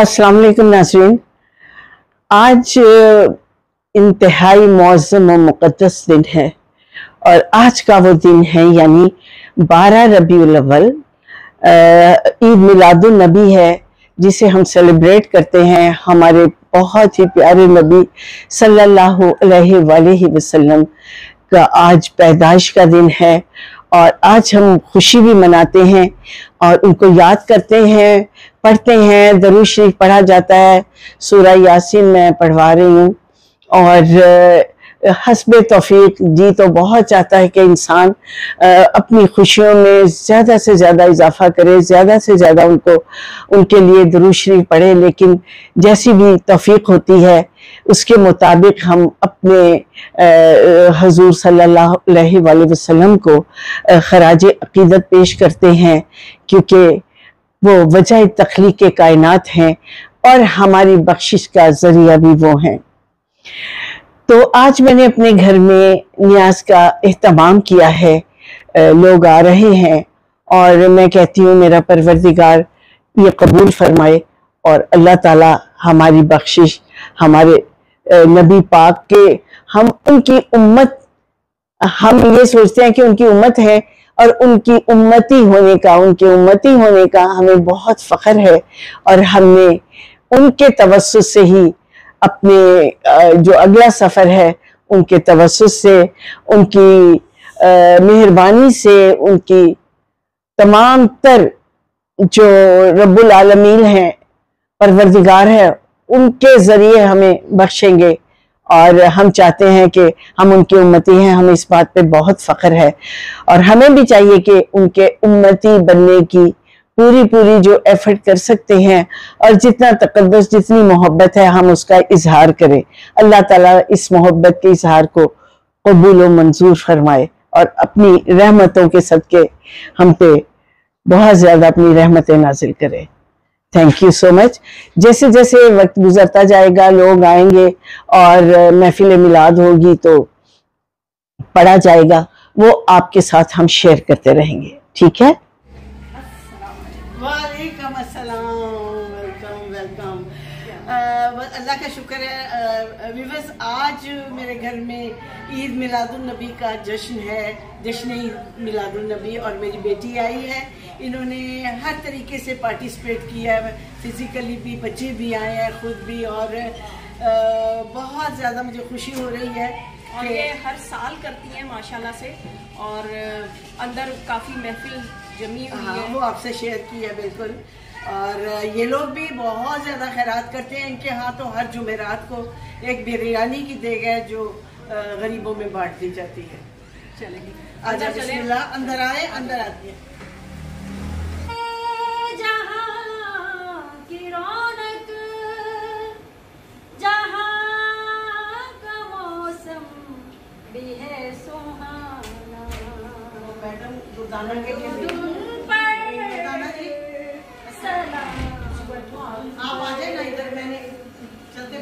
अस्सलाम वालेकुम नाज़रीन। आज इंतहाई मौज़म और मुक़द्दस दिन है और आज का वो दिन है यानी 12 रबीउल अव्वल ईद मिलादुन नबी है, जिसे हम सेलिब्रेट करते हैं। हमारे बहुत ही प्यारे नबी सल्लल्लाहु अलैहि वसल्लम का आज पैदाइश का दिन है और आज हम खुशी भी मनाते हैं और उनको याद करते हैं, पढ़ते हैं। दरूद शरीफ पढ़ा जाता है, सूरह यासीन मैं पढ़वा रही हूँ और हस्बे तौफीक जी तो बहुत चाहता है कि इंसान अपनी खुशियों में ज़्यादा से ज़्यादा इजाफा करे, ज़्यादा से ज़्यादा उनके लिए दरूद शरीफ पढ़े, लेकिन जैसी भी तौफीक होती है उसके मुताबिक हम अपने हजूर सल्लल्लाहु अलैहि वसल्लम को खराज अकीदत पेश करते हैं, क्योंकि वो वजह तख्लीक कायनात हैं और हमारी बख्शिश का ज़रिया भी वो हैं। तो आज मैंने अपने घर में नियाज का एहतमाम किया है, लोग आ रहे हैं और मैं कहती हूँ मेरा परवरदिगार ये कबूल फरमाए और अल्लाह ताला हमारी बख्शिश, हमारे नबी पाक के, हम उनकी उम्मत, हम ये सोचते हैं कि उनकी उम्मत है और उनकी उम्मती होने का हमें बहुत फ़ख्र है और हमने उनके तवस्सुस से ही अपने जो अगला सफ़र है उनके तवस्सुस से, उनकी मेहरबानी से, उनकी तमाम तर जो रब्बुल आलमीन है, परवरदिगार है, उनके ज़रिए हमें बख्शेंगे और हम चाहते हैं कि हम उनकी उम्मती हैं। हमें इस बात पे बहुत फ़ख्र है और हमें भी चाहिए कि उनके उम्मती बनने की पूरी जो एफर्ट कर सकते हैं और जितना तकद्दुस, जितनी मोहब्बत है हम उसका इजहार करें। अल्लाह ताला इस मोहब्बत के इजहार को कबूल व मंजूर फरमाए और अपनी रहमतों के सदके हम पे बहुत ज़्यादा अपनी रहमतें नाजिल करे। Thank you so much. जैसे जैसे वक्त गुजरता जाएगा लोग आएंगे और महफिल मिलाद होगी तो पढ़ा जाएगा, वो आपके साथ हम शेयर करते रहेंगे, ठीक है? वालेकुम अस्सलाम, वेलकम। अल्लाह का शुक्र है व्यूअर्स, आज मेरे घर में ईद मिलादुन नबी का जश्न है, जश्न ईद मिलादुन नबी, और मेरी बेटी आई है। इन्होंने हर तरीके से पार्टिसिपेट किया है, फिजिकली भी, बच्चे भी आए हैं, खुद भी, और बहुत ज़्यादा मुझे खुशी हो रही है। और ये हर साल करती हैं माशाल्लाह से, और अंदर काफ़ी महफिल जमी हुई है, वो आपसे शेयर की है बिल्कुल। और ये लोग भी बहुत ज़्यादा खैरात करते हैं। इनके यहाँ तो हर जुमेरात को एक बिरयानी की देग है जो गरीबों में बांट दी जाती है। चलेगी, अंदर चले, अंदर आए, अंदर आती है। मैडम दुर्दाना के लिए आप आ जाए ना इधर, मैंने चलते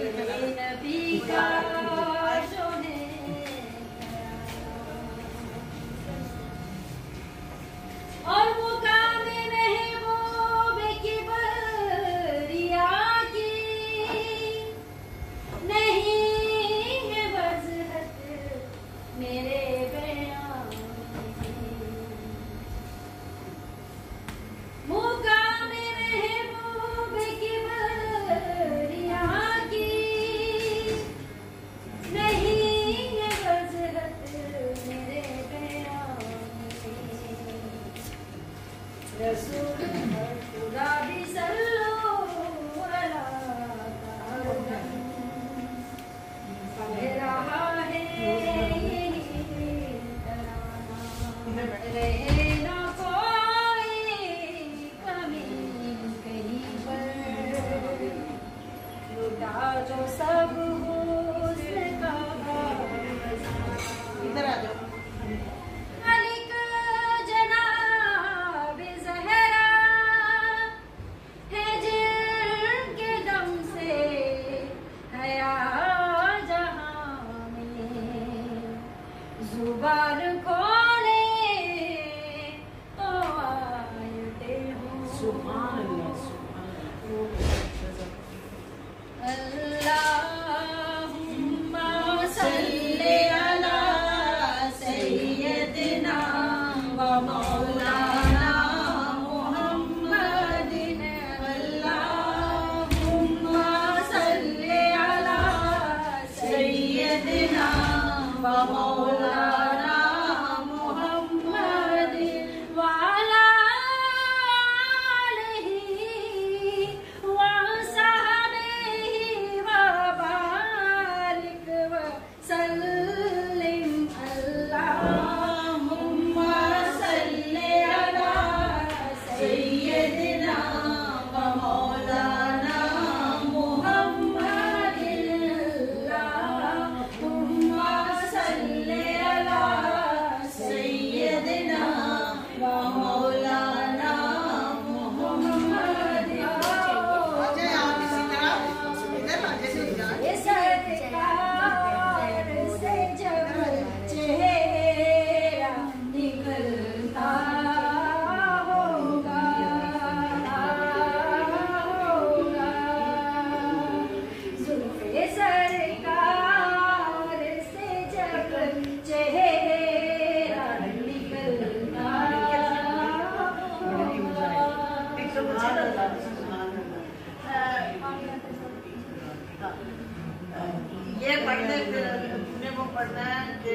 और वो काम नहीं वो बेकिबरिया की, नहीं है वजहत मेरे बयान की। पढ़ना है कि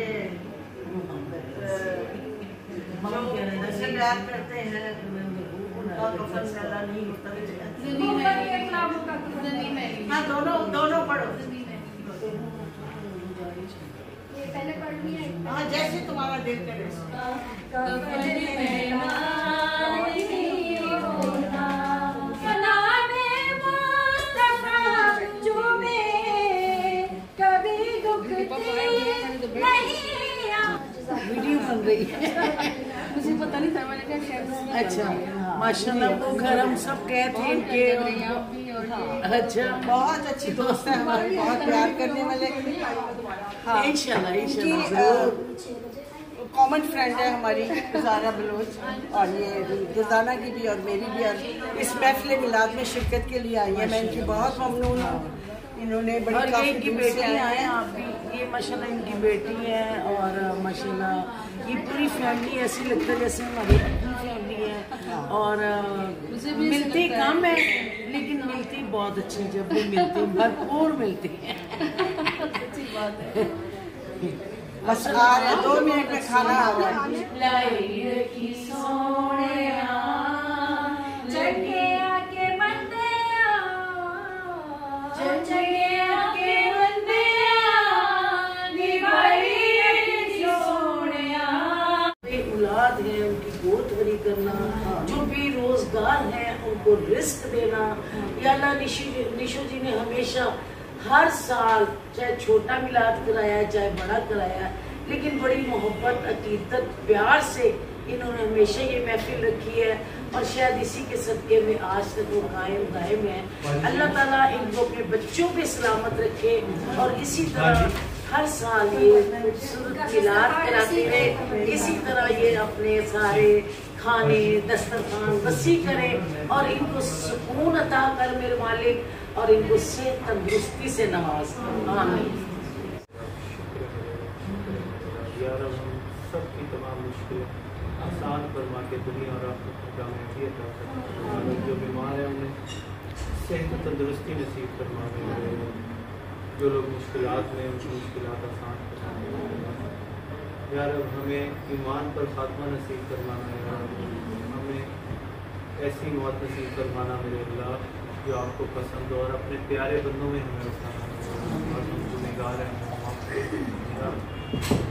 जो ऐसे प्यार करते हैं उनका कफन मेला नहीं होता। हाँ दोनों पढ़ो। पहले पढ़नी है। हाँ जैसे तुम्हारा दिल करे। वीडियो बन रही है। मुझे पता नहीं था, मैंने कहा शायद। अच्छा माशाल्लाह वो घर हम सब गए थे इनके। अच्छा बहुत अच्छी दोस्त है हमारी, बहुत प्यार करने वाले। हाँ इंशाल्लाह कॉमन फ्रेंड है हमारी गुजारा बलोच, और ये गुजाना की भी और मेरी भी, और इस महफिल मिलाद में शिरकत के लिए आई है। मैं इनकी बहुत ममनून हूँ। इन्होंने बड़ी काफी इनकी बेटी आए आप भी, ये माशाल्लाह इनकी बेटी है, और माशाल्लाह ये पूरी फैमिली ऐसी लगता है जैसे हमारी अपनी फैमिली है। और मिलती कम है लेकिन मिलती बहुत अच्छी, जब भी मिलती भरपूर मिलती है। अच्छी बात है। बस आ रहे 2 मिनट में खाना आ रहा है। औलाद है उनकी गोद भरी करना, जो भी रोजगार है उनको रिस्क देना। या अल्लाह निशो जी ने हमेशा हर साल चाहे छोटा मिलाद कराया चाहे बड़ा कराया, लेकिन बड़ी मोहब्बत अकीदत प्यार से इन्होंने हमेशा ये महफिल रखी है, और शायद इसी के सदके में आज तक वो कायम दायम है। अल्लाह ताला इनको अपने बच्चों पे सलामत रखे, और इसी तरह हर साल ये खूबसूरत मिलाद कराते रहे। इसी तरह ये अपने सारे खाने दस्तरखान वसी करे, और इनको सुकून अता कर मेरे मालिक, और इनको सेहत तंदुरुस्ती से नवाज। आमीन। सबकी तमाम मुश्किलें आसान फरमा के दुनिया और आखिरत में कामयाबियत अता फरमा। जो बीमार है उन्हें सेहत तंदुरुस्ती नसीब फरमावे, जो लोग मुश्किलात में उनकी मुश्किलात आसान फरमावे। यार हमें ईमान पर खात्मा नसीब फरमाना है, हमें ऐसी मौत नसीब फरमाना मेरे अल्लाह जो आपको पसंद हो, और अपने प्यारे बंदों में हमें उठाना। और हम गुनहगार हैं,